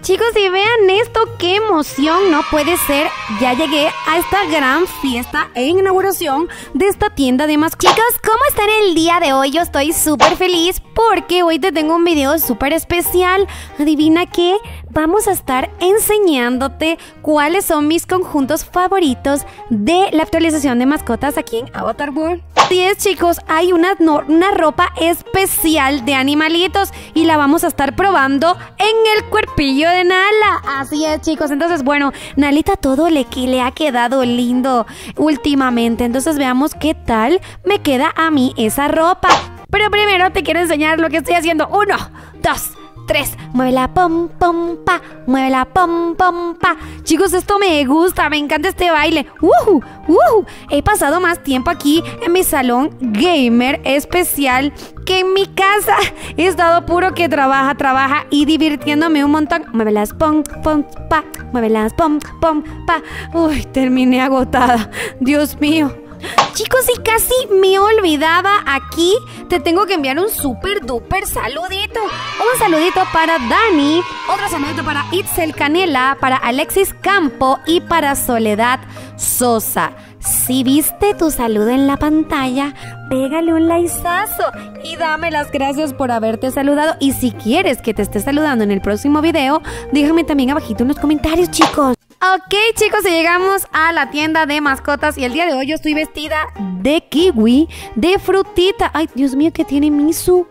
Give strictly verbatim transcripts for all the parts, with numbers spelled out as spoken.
Chicos, y vean esto, qué emoción, no puede ser. Ya llegué a esta gran fiesta e inauguración de esta tienda de mascotas. Chicos, ¿cómo están el día de hoy? Yo estoy súper feliz porque hoy te tengo un video súper especial. Adivina qué, vamos a estar enseñándote cuáles son mis conjuntos favoritos de la actualización de mascotas aquí en Avatar World. Así es, chicos, hay una, no, una ropa especial de animalitos y la vamos a estar probando en el cuerpillo de Nala. Así es, chicos. Entonces, bueno, Nalita todo le, le ha quedado lindo últimamente. Entonces, veamos qué tal me queda a mí esa ropa. Pero primero te quiero enseñar lo que estoy haciendo. Uno, dos, tres. Muévela, pom, pom, pa. Muévela, pom, pom, pa. Chicos, esto me gusta. Me encanta este baile. ¡Uh! ¡Uh! He pasado más tiempo aquí en mi salón gamer especial que en mi casa. He estado puro que trabaja, trabaja y divirtiéndome un montón. Muévelas, pom, pom, pa. Muévelas, pom, pom, pa. Uy, terminé agotada. Dios mío. Chicos, y casi me olvidaba, aquí te tengo que enviar un super duper saludito. Un saludito para Dani, otro saludito para Itzel Canela, para Alexis Campo y para Soledad Sosa. Si viste tu saludo en la pantalla, pégale un likeazo y dame las gracias por haberte saludado. Y si quieres que te esté saludando en el próximo video, déjame también abajito en los comentarios, chicos. Ok, chicos, y llegamos a la tienda de mascotas y el día de hoy yo estoy vestida de kiwi, de frutita. Ay, Dios mío, ¿qué tiene Misu?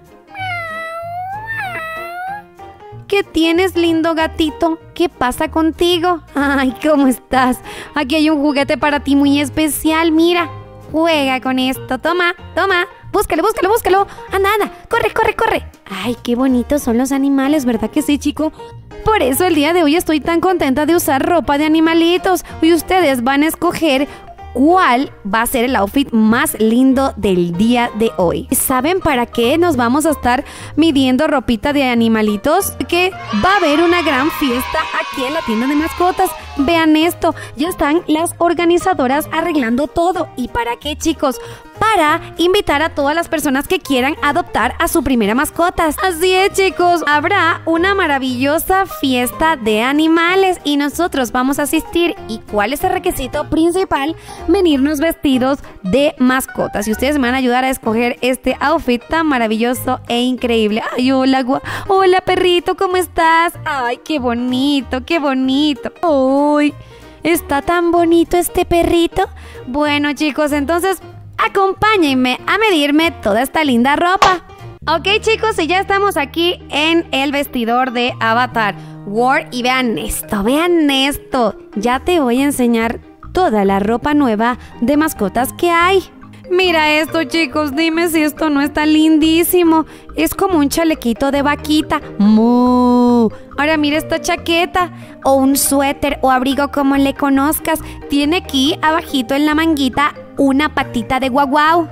¿Qué tienes, lindo gatito? ¿Qué pasa contigo? Ay, ¿cómo estás? Aquí hay un juguete para ti muy especial, mira. Juega con esto, toma, toma. Búscalo, búscalo, búscalo. Anda, anda, corre, corre, corre. Ay, qué bonitos son los animales, ¿verdad que sí, chico? Por eso el día de hoy estoy tan contenta de usar ropa de animalitos. Y ustedes van a escoger cuál va a ser el outfit más lindo del día de hoy. ¿Saben para qué nos vamos a estar midiendo ropita de animalitos? Que va a haber una gran fiesta aquí en la tienda de mascotas. Vean esto, ya están las organizadoras arreglando todo. ¿Y para qué, chicos? Para invitar a todas las personas que quieran adoptar a su primera mascota. Así es, chicos, habrá una maravillosa fiesta de animales y nosotros vamos a asistir. ¿Y cuál es el requisito principal? Venirnos vestidos de mascotas. Y ustedes me van a ayudar a escoger este outfit tan maravilloso e increíble. Ay, hola, hola, perrito, ¿cómo estás? Ay, qué bonito, qué bonito. Uy, está tan bonito este perrito. Bueno, chicos, entonces acompáñenme a medirme toda esta linda ropa. Ok, chicos, y ya estamos aquí en el vestidor de Avatar World. Y vean esto, vean esto. Ya te voy a enseñar toda la ropa nueva de mascotas que hay. Mira esto, chicos, dime si esto no está lindísimo. Es como un chalequito de vaquita. ¡Mu! Ahora mira esta chaqueta, o un suéter o abrigo como le conozcas. Tiene aquí abajito en la manguita una patita de guaguau.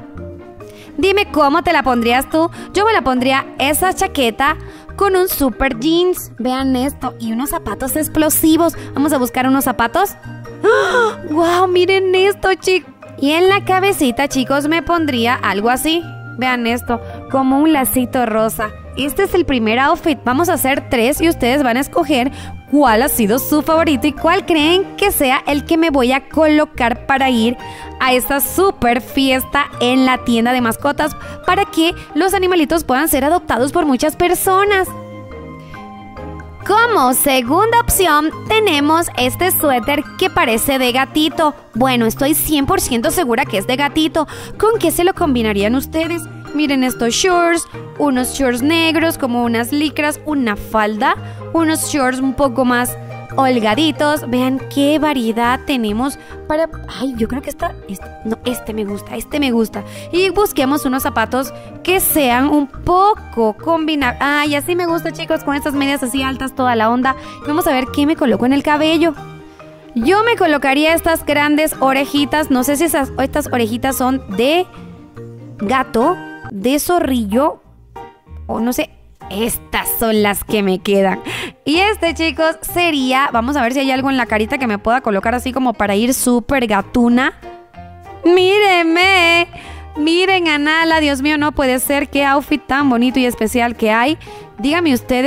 Dime cómo te la pondrías tú. Yo me la pondría esa chaqueta con un super jeans. Vean esto, y unos zapatos explosivos. Vamos a buscar unos zapatos. ¡Oh! ¡Wow! Miren esto, chicos. Y en la cabecita, chicos, me pondría algo así. Vean esto, como un lacito rosa. Este es el primer outfit. Vamos a hacer tres y ustedes van a escoger cuál ha sido su favorito y cuál creen que sea el que me voy a colocar para ir a esta super fiesta en la tienda de mascotas para que los animalitos puedan ser adoptados por muchas personas. Como segunda opción tenemos este suéter que parece de gatito. Bueno, estoy cien por ciento segura que es de gatito. ¿Con qué se lo combinarían ustedes? Miren estos shorts, unos shorts negros como unas licras, una falda, unos shorts un poco más holgaditos. Vean qué variedad tenemos para... Ay, yo creo que esta... Este, no, este me gusta, este me gusta. Y busquemos unos zapatos que sean un poco combinados. Ay, así me gusta, chicos, con estas medias así altas, toda la onda. Vamos a ver qué me coloco en el cabello. Yo me colocaría estas grandes orejitas. No sé si esas, estas orejitas son de gato, de zorrillo, o no sé. Estas son las que me quedan. Y este, chicos, sería... Vamos a ver si hay algo en la carita que me pueda colocar así como para ir súper gatuna. ¡Mírenme! Miren a Nala, Dios mío, no puede ser. Qué outfit tan bonito y especial que hay. Díganme ustedes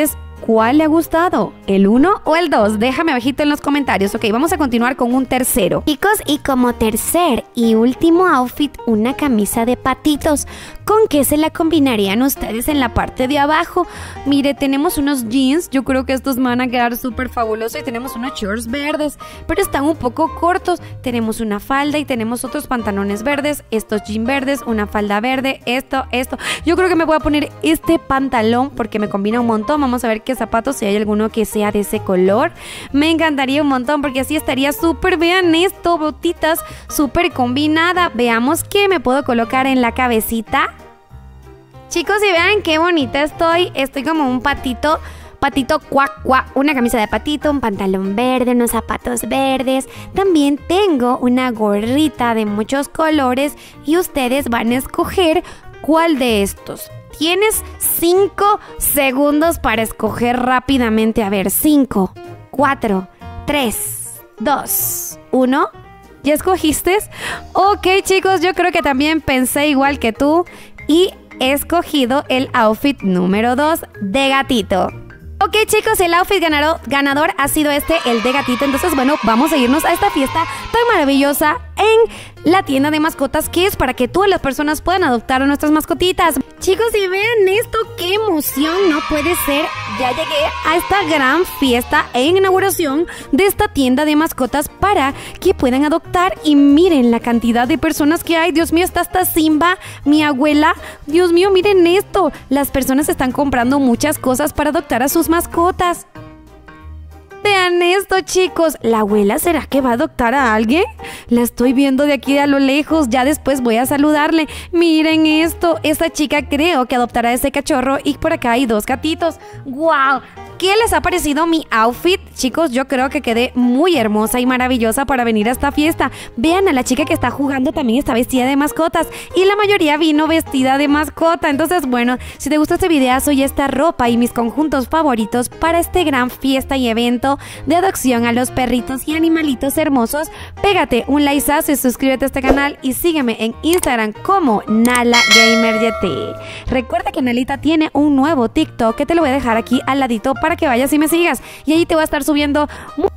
¿cuál le ha gustado? ¿El uno o el dos? Déjame abajito en los comentarios. Ok, vamos a continuar con un tercero. Chicos, y como tercer y último outfit, una camisa de patitos. ¿Con qué se la combinarían ustedes en la parte de abajo? Mire, tenemos unos jeans, yo creo que estos van a quedar súper fabulosos, y tenemos unos shorts verdes, pero están un poco cortos. Tenemos una falda y tenemos otros pantalones verdes, estos jeans verdes, una falda verde, esto, esto. Yo creo que me voy a poner este pantalón porque me combina un montón. Vamos a ver qué zapatos, si hay alguno que sea de ese color. Me encantaría un montón porque así estaría súper. Vean esto, botitas súper combinada. Veamos qué me puedo colocar en la cabecita. Chicos, y vean qué bonita estoy. Estoy como un patito, patito cuac cuac. Una camisa de patito, un pantalón verde, unos zapatos verdes. También tengo una gorrita de muchos colores y ustedes van a escoger cuál de estos. Tienes cinco segundos para escoger rápidamente. A ver, cinco, cuatro, tres, dos, uno. ¿Ya escogiste? Ok, chicos, yo creo que también pensé igual que tú y he escogido el outfit número dos de gatito. Ok, chicos, el outfit ganador, ganador ha sido este, el de gatito. Entonces, bueno, vamos a irnos a esta fiesta tan maravillosa en la tienda de mascotas, que es para que todas las personas puedan adoptar a nuestras mascotitas. Chicos, y vean esto, qué emoción, no puede ser. Ya llegué a esta gran fiesta en inauguración de esta tienda de mascotas para que puedan adoptar. Y miren la cantidad de personas que hay. Dios mío, está hasta Simba, mi abuela. Dios mío, miren esto. Las personas están comprando muchas cosas para adoptar a sus mascotas. Vean esto, chicos. ¿La abuela será que va a adoptar a alguien? La estoy viendo de aquí a lo lejos. Ya después voy a saludarle. Miren esto. Esta chica creo que adoptará a ese cachorro. Y por acá hay dos gatitos. ¡Wow! ¿Qué les ha parecido mi outfit? Chicos, yo creo que quedé muy hermosa y maravillosa para venir a esta fiesta. Vean a la chica que está jugando, también está vestida de mascotas. Y la mayoría vino vestida de mascota. Entonces, bueno, si te gustó este videazo y esta ropa y mis conjuntos favoritos para este gran fiesta y evento de adopción a los perritos y animalitos hermosos, pégate un likeazo y suscríbete a este canal y sígueme en Instagram como NalaGamerYT. Recuerda que Nalita tiene un nuevo TikTok que te lo voy a dejar aquí al ladito para que vayas y me sigas. Y ahí te voy a estar subiendo